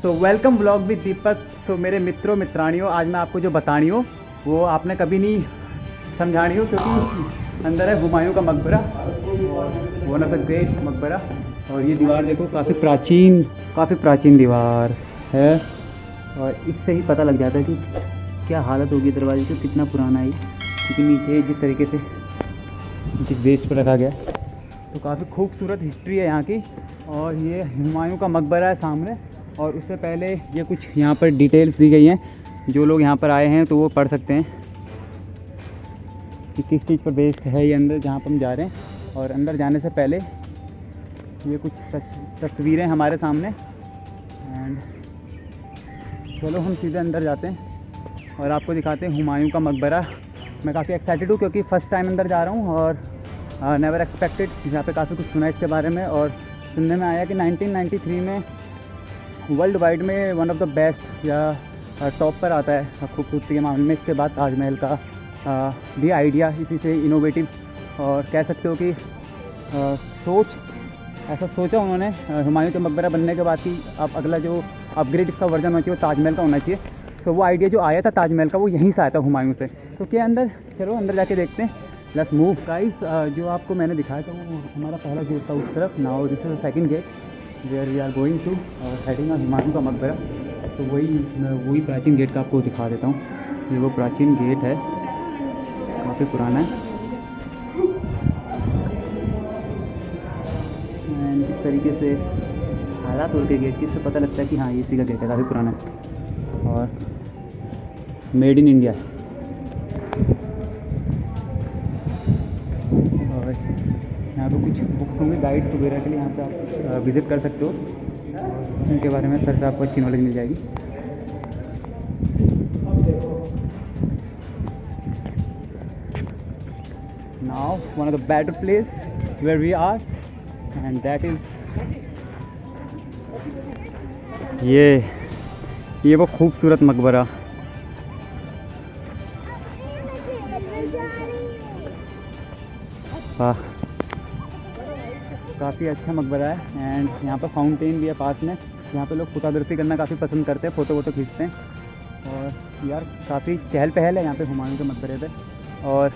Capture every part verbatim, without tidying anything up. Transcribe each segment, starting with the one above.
So welcome vlog with Deepak. So मेरे मित्रों मित्रानियों, आज मैं आपको जो बतानी हो वो आपने कभी नहीं समझानी हो, क्योंकि अंदर है हुमायूं का मकबरा, वन ऑफ द ग्रेट मकबरा। और ये दीवार देखो, काफ़ी प्राचीन काफ़ी प्राचीन दीवार है और इससे ही पता लग जाता है कि क्या हालत होगी दरवाजे की, कितना पुराना है। क्योंकि नीचे जिस तरीके से जिस वेस्ट पर रखा गया, तो काफ़ी खूबसूरत हिस्ट्री है यहाँ की। और ये हुमायूं का मकबरा है सामने, और उससे पहले ये कुछ यहाँ पर डिटेल्स दी गई हैं। जो लोग यहाँ पर आए हैं तो वो पढ़ सकते हैं कि किस चीज़ पर बेस्ड है ये अंदर जहाँ पर हम जा रहे हैं। और अंदर जाने से पहले ये कुछ तस्वीरें हमारे सामने, एंड चलो हम सीधे अंदर जाते हैं और आपको दिखाते हैं हुमायूं का मकबरा। मैं काफ़ी एक्साइटेड हूँ क्योंकि फ़र्स्ट टाइम अंदर जा रहा हूँ और नेवर एक्सपेक्टेड। यहाँ पे काफ़ी कुछ सुना इसके बारे में, और सुनने में आया कि नाइनटीन नाइंटी थ्री में वर्ल्ड वाइड में वन ऑफ द बेस्ट या टॉप पर आता है खूबसूरती के मामले में। इसके बाद ताजमहल का आ, भी आइडिया इसी से इनोवेटिव, और कह सकते हो कि आ, सोच ऐसा सोचा उन्होंने हुमायूं के मकबरा बनने के बाद कि अब अगला जो अपग्रेड इसका वर्जन होना चाहिए वो ताजमहल का होना चाहिए। सो वो आइडिया जो आया था ताजमहल का, वो यहीं से आया था हुमायूं से। तो क्या अंदर, चलो अंदर जाके देखते हैं। Let's move guys. जो आपको मैंने दिखाया था वो हमारा पहला गेट था उस तरफ। Now this is the second gate where we are going to heading on Humayun का मकबरा। सो वही मैं वही प्राचीन गेट का आपको दिखा देता हूँ। ये वो प्राचीन गेट है, काफ़ी पुराना है। एंड जिस तरीके से हालात होते गेट की, इससे पता लगता है कि हाँ, इसी का गेट है, काफ़ी पुराना है और मेड इन इंडिया है। और यहाँ पे कुछ बुक्स होंगे गाइड्स वगैरह के लिए, यहाँ पे आप विज़िट कर सकते हो। उनके बारे में सर से आपको अच्छी नॉलेज मिल जाएगी। Now one of the better place where we are, and that is ये ये वो खूबसूरत मकबरा। वाह, काफ़ी अच्छा मकबरा है। एंड यहाँ पर फाउंटेन भी है पास में, यहाँ पे लोग फोटोग्राफी करना काफ़ी पसंद करते हैं, फ़ोटो वोटो खींचते हैं। और यार काफ़ी चहल पहल है यहाँ पे हुमायूं के मकबरे पे। और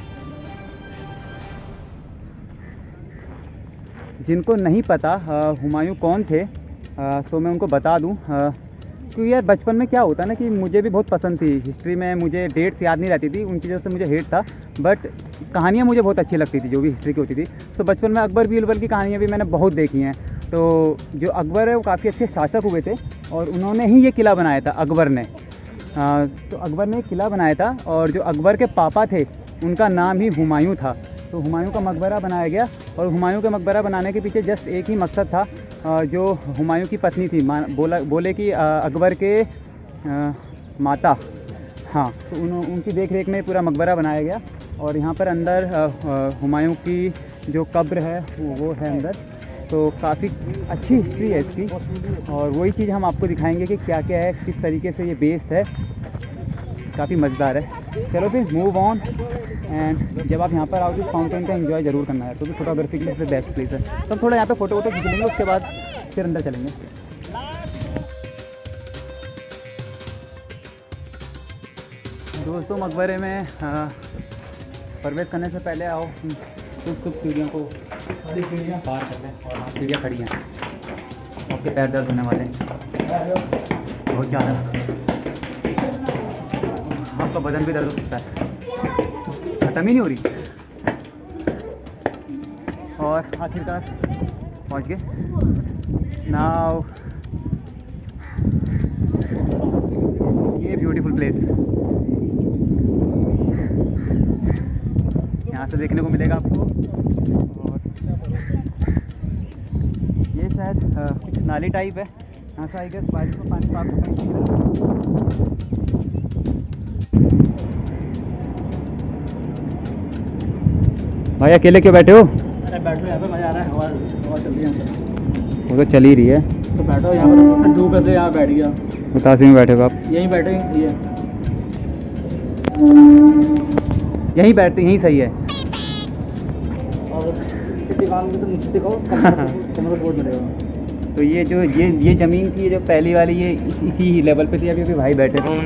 जिनको नहीं पता हुमायूं कौन थे, आ, तो मैं उनको बता दूं। क्योंकि यार बचपन में क्या होता है ना कि मुझे भी बहुत पसंद थी हिस्ट्री में, मुझे डेट्स याद नहीं रहती थी, उन चीज़ों से मुझे हेट था, बट कहानियाँ मुझे बहुत अच्छी लगती थी जो भी हिस्ट्री की होती थी। सो बचपन में अकबर बीरबल की कहानियाँ भी मैंने बहुत देखी हैं। तो जो अकबर है वो काफ़ी अच्छे शासक हुए थे, और उन्होंने ही ये किला बनाया था अकबर ने। आ, तो अकबर ने किला बनाया था, और जो अकबर के पापा थे उनका नाम ही हुमायूं था। तो हुमायूं का मकबरा बनाया गया, और हुमायूं का मकबरा बनाने के पीछे जस्ट एक ही मकसद था। जो हुमायूं की पत्नी थी, बोला बोले कि अकबर के माता, हाँ, तो उन उनकी देख रेख में पूरा मकबरा बनाया गया। और यहाँ पर अंदर हुमायूं की जो कब्र है वो है अंदर। तो काफ़ी अच्छी हिस्ट्री है इसकी, और वही चीज़ हम आपको दिखाएंगे कि क्या क्या है, किस तरीके से ये बेस्ड है। काफ़ी मज़ेदार है। चलो फिर मूव ऑन। एंड जब आप यहाँ पर आओ तो इस फाउंटेन का एंजॉय ज़रूर करना है, क्योंकि तो फोटोग्राफी के लिए बेस्ट प्लेस है। तो हम थोड़ा यहाँ पे फ़ोटो वोटो खींच लेंगे, उसके बाद फिर अंदर चलेंगे। दोस्तों, मकबरे में प्रवेश करने से पहले आओ शुभ शुभ सीढ़ियों को सीढ़ियाँ पार कर लें। और सीढ़ियाँ खड़ी हैं, आपके पैर दर्द होने वाले हैं बहुत ज़्यादा, आपका बदन भी दर्द हो सकता है, खत्म ही नहीं हो रही। और आखिरकार पहुंच गए। नाउ ये ब्यूटीफुल प्लेस यहाँ से देखने को मिलेगा आपको। और ये शायद कुछ नाली टाइप है, यहाँ से आई गेस बारिश में पानी पास भाई अकेले क्यों बैठे हो? अरे बैठो, यहाँ पे मज़ा आ रहा है, हवा हवा चल रही है। वो तो चल ही रही है, तो बैठो यहाँ पर, धूप ऐसे यहाँ बैठ गया। बतासी में बैठे हो आप? यहीं बैठो, यहीं सही है, यहीं बैठते यहीं सही है। और छुट्टी काम में तो नीचे दिखाओ, कमर सपोर्ट मिलेगा। तो ये जो ये ये ज़मीन थी, ये जो पहली वाली, ये इसी लेवल पे थी। अभी अभी भाई बैठे थे।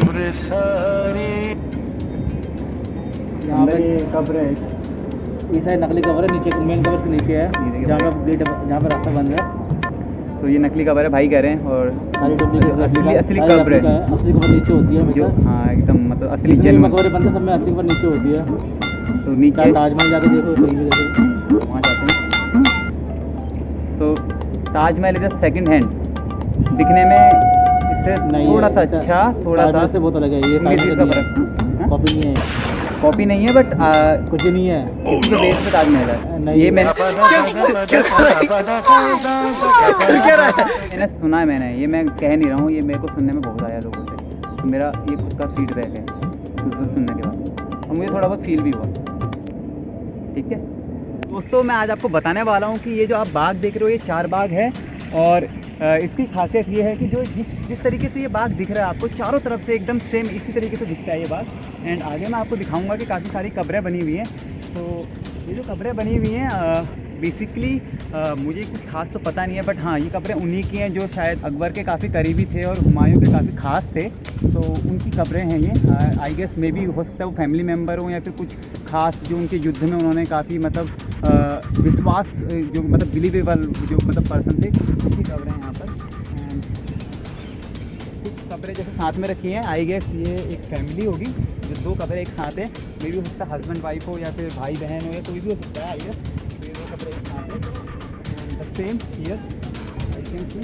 यहाँ पे कब्र है, ये साइड नकली कब्र है, नीचे मेन कब्र के नीचे है, जहाँ पे गेट जहाँ पे रास्ता बन रहा है। तो ये नकली कब्र है भाई कह रहे हैं, और सारी डुप्लीकेट असली असली कब्र है। असली कब्र नीचे होती है जो हमेशा। हाँ एकदम मतलब असली जितने भी जेन्युइन। मकबरे बनते हैं सब में असली कब्र नीचे होती है। तो नीचे चाहे ताजमहल जाके देखो, कहीं भी देखो, वहाँ जाते हैं। So Taj Mahal is second hand, दिखने में इससे नहीं थोड़ा है, सा इससे- अच्छा, थोड़ा सा ताजमहल से बहुत अलग है ये। उन्नीस बीस का ताजमहल फर्क। कॉपी नहीं है, कॉपी नहीं है, बट कुछ नहीं है। इसके बेस पे ताजमहल है। नहीं ये है। मैंने मैंने सुना है, मैंने ये मैं कह नहीं रहा हूँ, ये मेरे को सुनने में बहुत आया लोगों से। तो मेरा ये खुद का फीडबैक है दूसरे सुनने के बाद, और मुझे थोड़ा बहुत फील भी हुआ। ठीक है दोस्तों, मैं आज आपको बताने वाला हूँ कि ये जो आप बाग देख रहे हो, ये चार बाग है। और अ, इसकी खासियत ये है कि जो जिस जिस तरीके से ये बाग दिख रहा है आपको चारों तरफ से एकदम सेम इसी तरीके से दिखता है ये बाग। एंड आगे मैं आपको दिखाऊंगा कि काफ़ी सारी कब्रें बनी हुई हैं। तो ये जो कब्रें बनी हुई हैं बेसिकली मुझे कुछ खास तो पता नहीं है, बट हाँ ये कब्रें उन्हीं की हैं जो शायद अकबर के काफ़ी करीबी थे और हुमायूं के काफ़ी ख़ास थे। तो उनकी कब्रें हैं ये। आई गेस मे बी हो सकता है वो फैमिली मेम्बर हो, या फिर कुछ खास जो उनके युद्ध में उन्होंने काफ़ी मतलब अ, विश्वास जो मतलब बिलीवेबल जो मतलब पर्सन थे, उनकी कब्रें हैं यहाँ पर। एंड कुछ कब्रें जैसे साथ में रखी हैं, आई गेस ये एक फैमिली होगी जो दो कब्रें एक साथ है। मे बी हो सकता है हस्बैंड वाइफ हो, या फिर भाई बहन हो, या कोई भी हो सकता है। आई गेस ये दो कब्रें एक साथ हैं। Same here I can see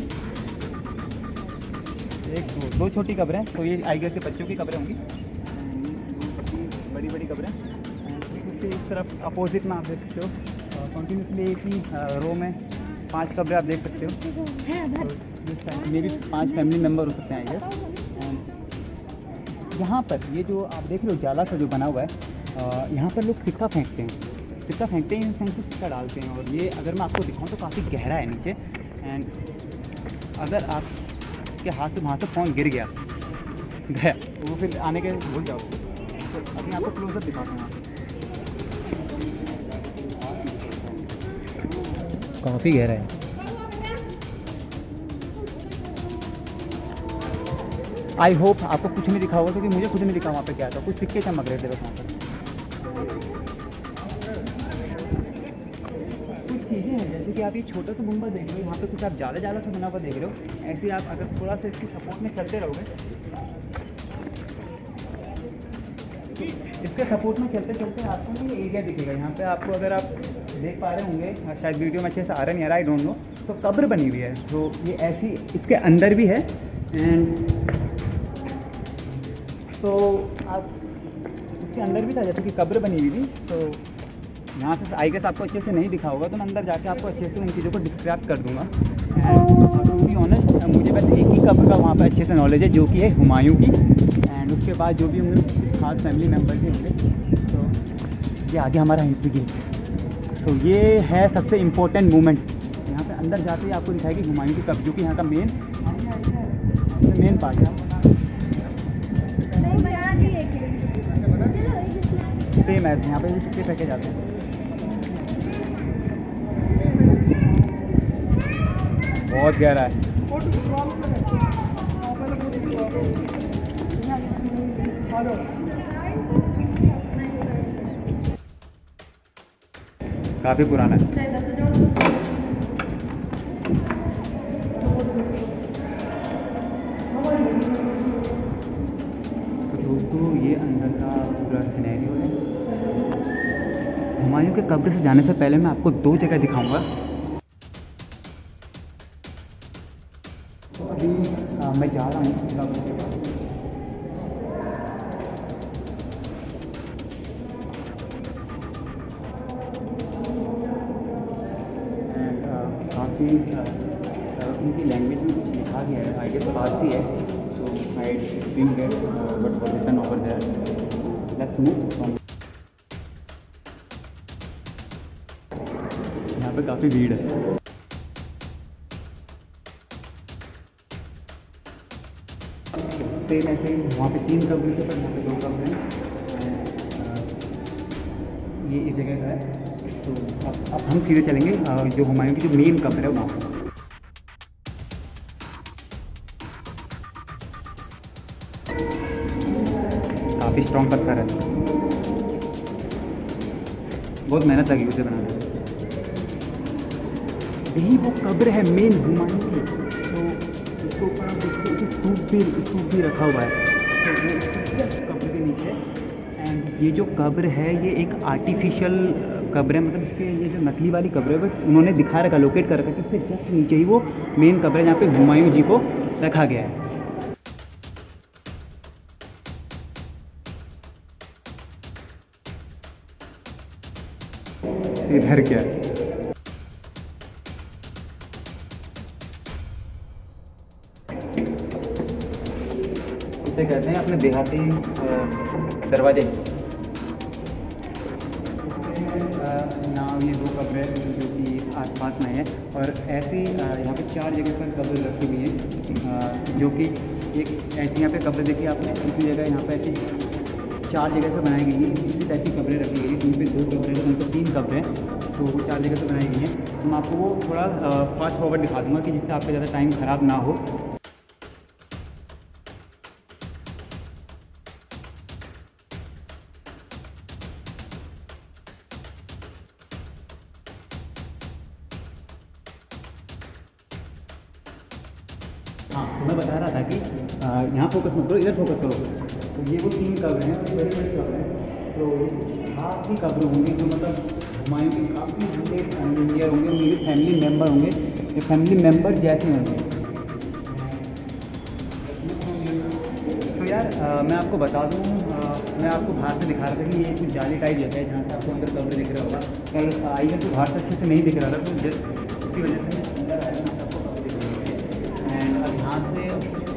एक दो, दो छोटी कब्रें। तो ये आई गेस बच्चों की कब्रें होंगी, बड़ी बड़ी कब्रें। इसके इस तरफ अपोजिट में आप देख सकते हो कंटिन्यूसली एक ही रो में पांच कब्रें आप देख सकते हो। मे भी पांच फैमिली मेम्बर हो सकते हैं आई गेस। एंड यहाँ पर ये जो आप देख रहे हो जाला सा जो बना हुआ है, यहाँ पर लोग सिक्का फेंकते हैं। सिक्का फेंकते हैं इन सेंस सिक्का डालते हैं। और ये अगर मैं आपको दिखाऊँ तो काफ़ी गहरा है नीचे। एंड अगर आपके हाथ से वहाँ से फ़ोन गिर गया गया तो वो फिर आने के भूल जाओ। तो अभी आपको क्लोजअप दिखाता हूँ। काफ़ी गहरा है। आई होप आपको कुछ नहीं दिखा होगा, क्योंकि मुझे कुछ नहीं दिखा वहाँ पे क्या था। कुछ सिक्के चमक रहे थे बस वहाँ पर। कुछ चीज़ें हैं जैसे कि आप ये छोटा सा गुंबद देख रहे हो, यहाँ पे कुछ आप जाला जाला सा बना हुआ देख रहे हो। ऐसे ही आप अगर थोड़ा सा इसकी सपोर्ट में चलते रहोगे, इसके सपोर्ट में चलते चलते आपको ये एरिया दिखेगा। यहाँ पे आपको अगर आप देख पा रहे होंगे, शायद वीडियो में अच्छे से आ रहा नहीं आ रहा, आई डोंट नो। तो कब्र बनी हुई है। तो ये ऐसी इसके अंदर भी है। एंड तो आप इसके अंदर भी था जैसे कि कब्र बनी हुई थी। तो यहाँ से आई गेस आपको अच्छे से नहीं दिखा होगा, तो मैं अंदर जाके आपको अच्छे से उन चीज़ों को डिस्क्राइब कर दूँगा। एंड टू बी ऑनेस्ट मुझे बस एक ही कब्र का वहाँ पर अच्छे से नॉलेज है, जो कि है हुमायूं की। एंड उसके बाद जो भी होंगे कुछ खास फैमिली मेम्बर थे होंगे। तो ये आगे हमारा एंट्री गेट। सो ये है सबसे इम्पोर्टेंट मोमेंट। यहाँ पे अंदर जाते ही आपको दिखाएगी हुमायूं की कब्र, जो कि यहाँ का मेन मेन पार्ट है। सेम ऐसे यहाँ पे भी सिक्के फेंके जाते हैं। बहुत गहरा है। काफ़ी पुराना है। तो दोस्तों ये अंदर का पूरा सिनेरियो है। हुमायूं के कब्र से जाने से पहले मैं आपको दो जगह दिखाऊंगा। तो अभी आ, मैं जा रहा हूँ कब्र के पास। काफ़ी उनकी लैंग्वेज में कुछ लिखा गया है, आई गेस फारसी है। So I think that what was written over there. Let's move from. यहाँ पे काफ़ी भीड़ है। सेम ऐसे ही वहाँ पे तीन कब्र थे, पर यहाँ पे दो कब्र हैं। ये इस जगह का है। तो अब अब हम सीधे चलेंगे जो हुमायूं की जो मेन कब्र है वहाँ पर। काफ़ी स्ट्रॉन्ग पत्थर है, बहुत मेहनत लगी उसे बनाने में। यही वो कब्र है मेन हुमायूं की। तो इसके ऊपर आप देखते हो कि स्तूप भी स्तूप भी रखा हुआ है, तो वो कब्र के नीचे। एंड ये जो कब्र है ये एक आर्टिफिशियल कब्र है, मतलब इसके ये जो नकली वाली कब्र है बट उन्होंने दिखा रखा, लोकेट कर रखा कि इससे जस्ट नीचे ही वो मेन कब्र है जहाँ पे हुमायूं जी को रखा गया है। इधर क्या है, इसे कहते हैं अपने देहाती दरवाजे। नाम ये दो कब्रें जो कि आसपास में है, और ऐसी यहाँ पे चार जगह पर कब्र रखी हुई है, जो कि एक ऐसी यहाँ पे कब्र देखी आपने, इसी जगह यहाँ पे ऐसी चार जगह से बनाई गई है, इसी टाइप की कब्रें रखी गई हैं। उन पे दो कब्रें, उन पे तीन कब्रें, तो वो चार जगह से बनाई गई हैं। तो मैं आपको वो थोड़ा फास्ट फॉरवर्ड दिखा दूँगा कि जिससे आपका ज़्यादा टाइम ख़राब ना हो। हाँ, तो मैं बता रहा था कि यहाँ फोकस मत करो, इधर फोकस करो। तो ये वो तीन कब्र हैं, बड़ी बड़ी कब्र हैं। तो खास ही कब्र होंगे जो मतलब हुमायूं के काफ़ी बड़े फैमिली होंगे, मेरे फैमिली मेम्बर होंगे, ये फैमिली मेम्बर जैसे होंगे। तो यार आ, मैं आपको बता दूँ, मैं आपको बाहर से दिखा रहा था कि ये कुछ जाली टाइप जगह है जहाँ से आपको अंदर कब्र दिख रहा होगा। कल आई है तो बाहर से अच्छे से नहीं दिख रहा था, तो जस्ट उसी वजह से मैं अंदर आया, मैं आपको कब्र दिख रही है। एंड अब यहाँ से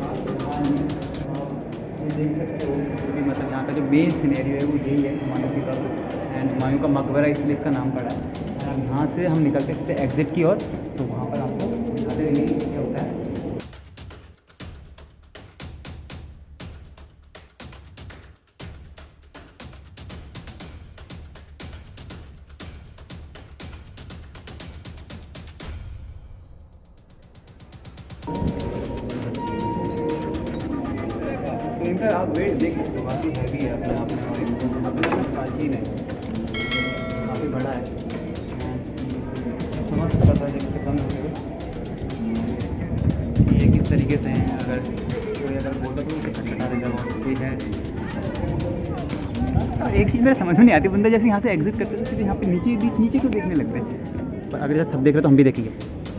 ये देख सकते हो कि मतलब यहाँ का जो मेन सिनेरियो है वो यही है, हुमायूं की कब्र एंड हुमायूं का मकबरा, इसलिए इसका नाम पड़ा है। अब यहाँ से हम निकलते सकते एग्जिट की ओर, सो वहाँ पर आपको दिखाते रहेंगे क्या होता है। तो इनका आप वेट देख सकते हो, काफ़ी हैवी है अपने आप में, अपने आप प्राचीन है, काफ़ी बड़ा है। समझ सकता था जब से कम हो कि ये किस तरीके से हैं। अगर कोई अगर बोलता तो उसे खटखटा देगा, बहुत कोई है। और एक चीज़ मेरे समझ में नहीं आती, बंदा जैसे यहाँ से एग्जिट करते थे यहाँ पे नीचे नीचे क्यों देखने लगते हैं। पर अगर जब सब देख रहे तो हम भी देखेंगे।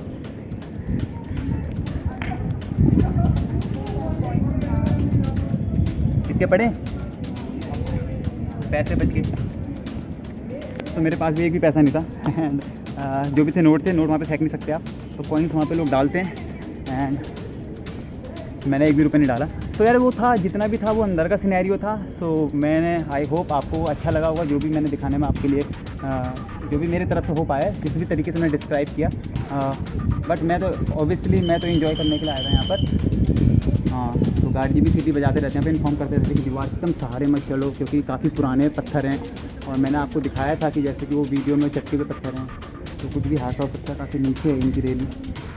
कितने पड़े पैसे बच गए, तो मेरे पास भी एक भी पैसा नहीं था। एंड uh, जो भी थे नोट थे, नोट वहाँ पे फेंक नहीं सकते आप, तो कॉइन्स वहाँ पे लोग डालते हैं। एंड मैंने एक भी रुपये नहीं डाला। सो यार वो था, जितना भी था वो अंदर का सिनेरियो था। सो मैंने आई होप आपको अच्छा लगा होगा जो भी मैंने दिखाने में आपके लिए, uh, जो भी मेरे तरफ से हो पाया जिस भी तरीके से मैंने डिस्क्राइब किया। बट uh, मैं तो ऑब्वियसली मैं तो इन्जॉय करने के लिए आया था यहाँ पर। हाँ, तो गार्ड जी भी सीटी बजाते रहते हैं, फिर इन्फॉर्म करते रहते हैं कि दीवार एकदम सहारे मत चलो क्योंकि काफ़ी पुराने पत्थर हैं। और मैंने आपको दिखाया था कि जैसे कि वो वीडियो में चट्टी के पत्थर हैं, तो कुछ भी हादसा हो सकता है, काफ़ी नीचे है इनकी रेलिंग।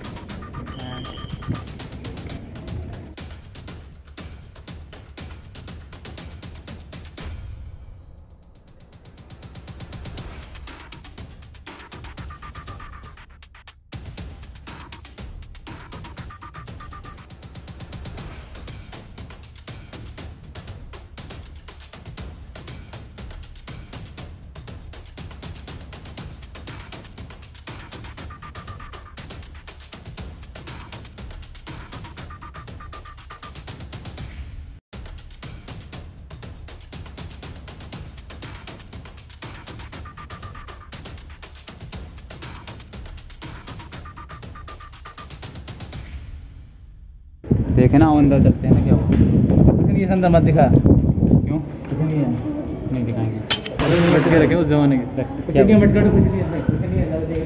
देखे ना अंदर चलते हैं ना, क्या कुछ नहीं है, अंदर मत दिखा। क्यों कुछ नहीं है, नहीं दिखाएंगे, मटके रखे उस जमाने के। कुछ नहीं है, मटका कुछ नहीं है, कुछ नहीं है, अंदर देख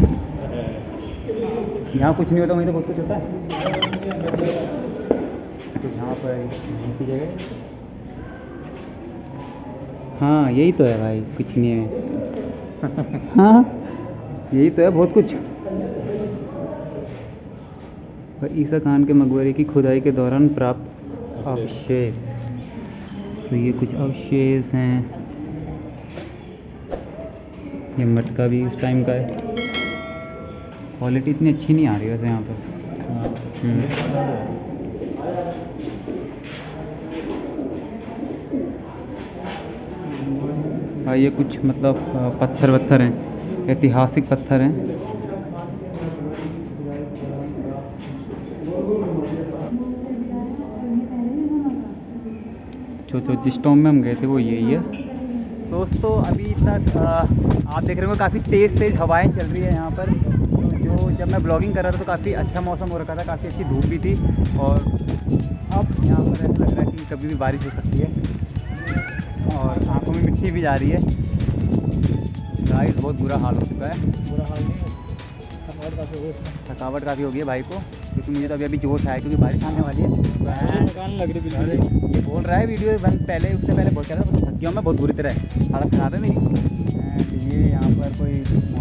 ले। यहाँ कुछ नहीं होता, वहीं तो बहुत कुछ होता है। तो यहाँ पर ऐसी जगह, हाँ यही तो है भाई, कुछ नहीं है। हाँ यही तो है, बहुत कुछ। ईसा खान के मकबरे की खुदाई के दौरान प्राप्त अवशेष। तो ये कुछ अवशेष हैं। ये मटका भी उस टाइम का है। क्वालिटी इतनी अच्छी नहीं आ रही वैसे यहाँ पर। हाँ, ये कुछ मतलब पत्थर वत्थर हैं, ऐतिहासिक पत्थर हैं। जो जो जिस टॉम में हम गए थे वो यही है। दोस्तों अभी तक आ, आप देख रहे हो काफ़ी तेज़ तेज़ हवाएं चल रही है यहाँ पर। जो जब मैं ब्लॉगिंग कर रहा था तो काफ़ी अच्छा मौसम हो रखा था, काफ़ी अच्छी धूप भी थी। और अब यहाँ पर ऐसा लग रहा है कि कभी भी बारिश हो सकती है और आंखों में मिट्टी भी जा रही है। गाइस बहुत बुरा हाल हो चुका है। बुरा हाल नहीं है, थकावट काफ़ी हो थकावट काफ़ी हो गई है भाई को, क्योंकि मुझे तो अभी अभी जोश आया क्योंकि बारिश आने वाली है। लग रही बिल्कुल। ये बोल रहा है वीडियो बंद पहले, उससे पहले बहुत कह रहा था थक गया मैं बहुत बुरी तरह, हालत खराब है मेरी। एंड ये यहाँ पर कोई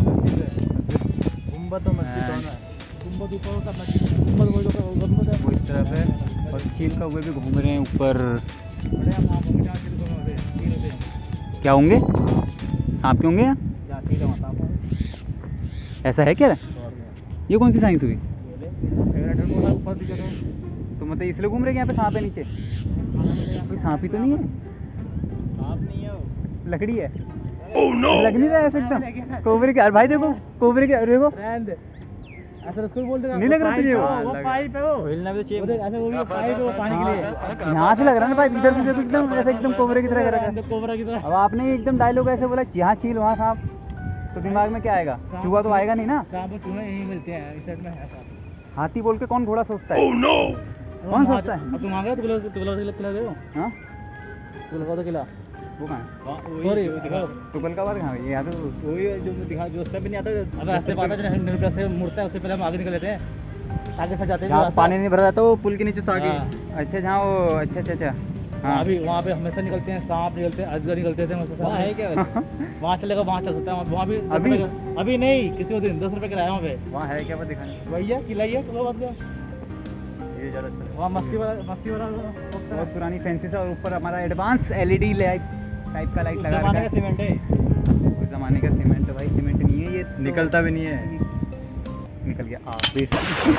गुम्बद तो मस्जिद है, गुम्बद ऊपर का मस्जिद, गुम्बद वो जो गुम्बद है वो इस तरफ है और चील का हुए भी घूम रहे हैं ऊपर। बड़े हम आप होंगे जहाँ चिल होते हैं, तीन होते हैं। क्या होंगे? सांप के होंगे यहाँ? जहाँ ठीक है वहाँ सांप होंगे। ऐसा है क्या? ये कौन सी साइंस हुई? फेवरेट है वो ऊपर दिखा था। तो मतलब इसलिए घूम रहे हैं यहाँ पे सांप है नीचे? कोई सांप ही तो नहीं है? सांप नहीं है वो, लकड़ी है। oh, no! लग नहीं रहा है ऐसे एकदम कोबरे के। भाई देखो कोबरे के, देखो ऐसा उसको भी बोल देगा। नहीं लग रहा तुझे? वो वो पाइप है, वो हिलना भी चाहिए। ऐसे वो भी पाइप है, वो पानी के लिए। यहाँ से लग रहा है ना भाई, इधर से देखो एकदम ऐसे एकदम कोबरे की तरह कर रखा है। कोबरा की तरह। अब आपने एकदम डायलॉग ऐसे बोला जहाँ चील वहाँ सांप, तो दिमाग में क्या आएगा? चूहा तो आएगा नहीं ना। सांप और चूहे यहीं मिलते हैं, इस साइड में है सांप। हाथी बोल के कौन घोड़ा सोचता है? oh, no! कौन सोचता है? अब तुम आ गए तो किला किला किला गए हो? हाँ तो लगा दो किला। वो कहाँ है? सॉरी टुकल का बात कहाँ है? ये यहाँ तो वही जो दिखा जो उसका भी नहीं आता। अब ऐसे बात है जो निर्भर से मुड़ता है, उससे पहले हम आगे निकल लेते हैं, आगे से जाते हैं। जहाँ पानी नहीं भरा रहता वो पुल के नीचे से आगे। हाँ। अच्छा जहाँ वो, अच्छा अच्छा अच्छा हाँ। अभी वहाँ पे हमेशा निकलते हैं, सांप निकलते हैं, अजगर निकलते थे। वहाँ है क्या? वहाँ चलेगा, वहाँ चल सकता है वहाँ भी। अभी अभी नहीं, किसी को दिन दस रुपये किराया वहाँ पे। वहाँ है क्या? दिखाने भैया किलाइए तो बात का। ये ज़्यादा अच्छा वहाँ मस्ती वाला मस्ती वाला बहुत पुरानी फैंसी सा, और ऊपर हमारा एडवांस एलईडी लाइट टाइप का लाइट लगा रखा है। सीमेंट है, उस ज़माने का सीमेंट है भाई। सीमेंट नहीं है ये, निकलता भी नहीं है। निकल गया आप बेइज्जती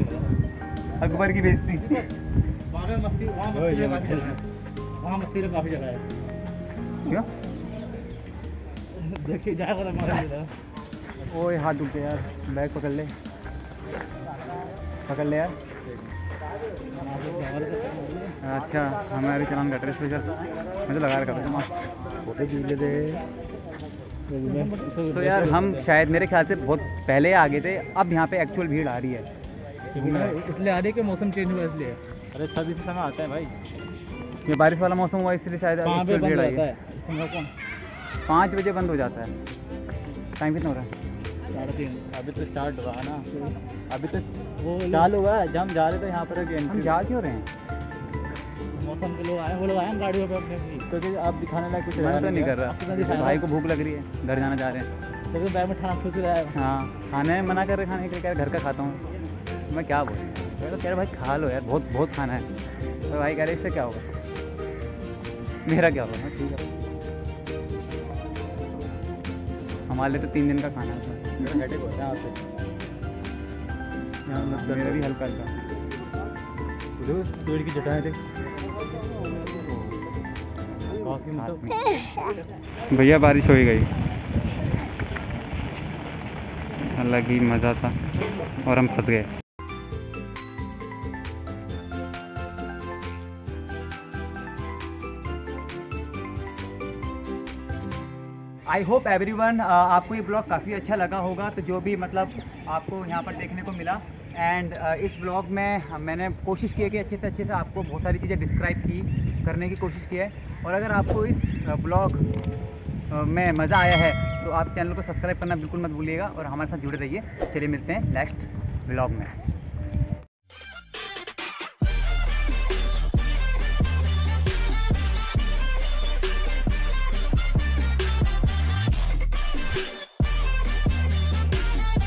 अकबर की बेइज्जती। वहाँ पे मस्ती, वहाँ मस्ती काफ़ी जगह है, वहाँ मस्ती में काफ़ी जगह है। क्यों? देखिए जाएगा हमारा। ओए हाथ दुख गया यार, बैग पकड़ ले, पकड़ ले यार। अच्छा हमारे चलान कट रहे स्पेशल, मैं तो लगा रखा था फोटो खींच लेते। तो यार हम शायद मेरे ख्याल से बहुत पहले आ गए थे, अब यहाँ पे एक्चुअल भीड़ आ रही है। इसलिए आ रही है कि मौसम चेंज हुआ इसलिए। अरे सर्दी से समय आता है भाई, ये बारिश वाला मौसम हुआ इसलिए शायद एक्चुअल भीड़ आई है। पाँच बजे बंद हो जाता है। टाइम कितना हो रहा है? साढ़े तीन। अभी तो स्टार्ट हुआ है ना, अभी तो वो चालू हुआ है। जब हम जा रहे थे यहाँ पर हम जा क्यों रहे हैं? मौसम के लोग आए, वो लोग आए गाड़ियों पे अपने अपनी, क्योंकि आप दिखाने लायक कुछ मन तो नहीं कर रहा। भाई को भूख लग रही है, घर जाना चाह रहे हैं, लेकिन बैग में खाना खुश रहा है। हाँ खाने में मना कर रहे, खाने के लिए कह रहे घर का खाता हूँ। मैं क्या बोलूँ, तो कह रहे भाई खा लो यार, बहुत बहुत खाना है। तो भाई कह रहे इससे क्या होगा, मेरा क्या होगा? ठीक है हमारे लिए तो तीन दिन का खाना है। मेरा हेडेक हो रहा है यहाँ पे, मेरा भी हल्का हल्का पेड़ की जटाएं थे काफ़ी मतलब। भैया बारिश हो ही गई, अलग ही मज़ा था और हम फंस गए। आई होप एवरी वन आपको ये ब्लॉग काफ़ी अच्छा लगा होगा। तो जो भी मतलब आपको यहाँ पर देखने को मिला, एंड uh, इस ब्लॉग में uh, मैंने कोशिश की है कि अच्छे से अच्छे से आपको बहुत सारी चीज़ें डिस्क्राइब की करने की कोशिश की है। और अगर आपको इस ब्लॉग uh, में मज़ा आया है तो आप चैनल को सब्सक्राइब करना बिल्कुल मत भूलिएगा और हमारे साथ जुड़े रहिए। चलिए मिलते हैं नेक्स्ट ब्लॉग में।